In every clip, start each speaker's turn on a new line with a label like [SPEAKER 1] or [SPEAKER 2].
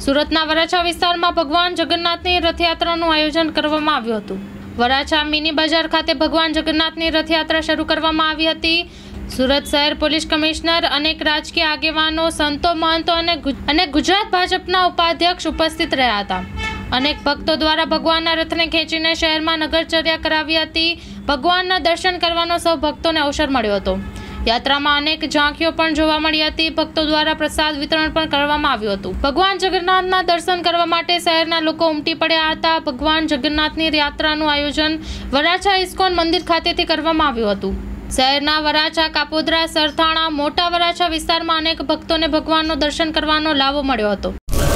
[SPEAKER 1] સુરતના વરાછા વિસ્તારમાં ભગવાન જગન્નાથની રથયાત્રાનું આયોજન કરવામાં આવ્યું હતું। વરાછા મિની બજાર ખાતે ભગવાન જગન્નાથની રથયાત્રા શરૂ કરવામાં આવી હતી। સુરત શહેર પોલીસ કમિશનર, અનેક રાજકીય આગેવાનો, સંતો, મહંતો અને ગુજરાત ભાજપના ઉપાધ્યક્ષ ઉપસ્થિત રહ્યા હતા। અનેક ભક્તો દ્વારા ભગવાનના રથને ખેંચીને શહેરમાં નગરચર્યા કરાવી હતી। ભગવાનના દર્શન કરવાનો સૌ ભક્તોને અવસર મળ્યો હતો। યાત્રામાં અનેક ઝાંખીઓ પણ જોવા મળી હતી। ભક્તો દ્વારા પ્રસાદ વિતરણ પણ કરવામાં આવ્યું હતું। ભગવાન જગન્નાથના દર્શન કરવા માટે શહેરના લોકો ઉમટી પડ્યા હતા। ભગવાન જગન્નાથની યાત્રાનું આયોજન વરાછા ઇસ્કોન મંદિર ખાતેથી કરવામાં આવ્યું હતું। શહેરના વરાછા, કાપોદ્રા, સરથાણા, મોટા વરાછા વિસ્તારમાં અનેક ભક્તોને ભગવાનનું દર્શન કરવાનો લાવો મળ્યો હતો।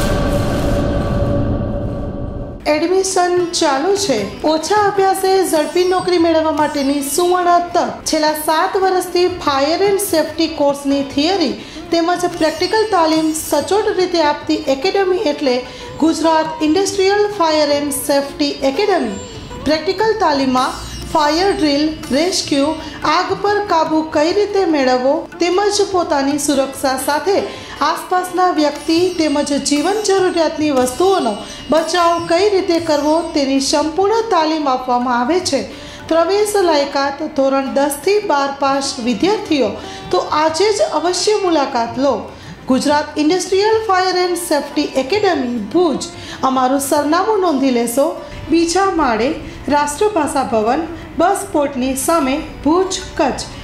[SPEAKER 2] એડમિશન ચાલુ છે। ઓછા અભ્યાસે ઝડપી નોકરી મેળવવા માટેની સુવર્ણ તક। છેલ્લા 7 વર્ષથી ફાયર એન્ડ સેફટી કોર્સની થિયરી તેમજ પ્રેક્ટિકલ તાલીમ સચોટ રીતે આપતી એકેડમી એટલે Gujarat industrial fire and safety academy. Practical તાલીમમાં ફાયર ડ્રીલ, રેસ્ક્યુ, આગ પર કાબૂ કઈ રીતે મેળવવો તેમજ પોતાની સુરક્ષા સાથે આસપાસના વ્યક્તિ તેમજ જીવન જરૂરિયાતની વસ્તુઓનો બચાવ કઈ રીતે કરવો તેની સંપૂર્ણ તાલીમ આપવામાં આવે છે। પ્રવેશ લાયકાત ધોરણ 10 થી 12 પાસ વિદ્યાર્થીઓ તો આજે જ અવશ્ય મુલાકાત લો। Gujarat industrial fire and safety academy Bhuj. અમારું સરનામું નોંધી લેશો। બીજા માળે રાષ્ટ્રભાષા ભવન, બસ પોર્ટની સામે, ભુજ, કચ્છ।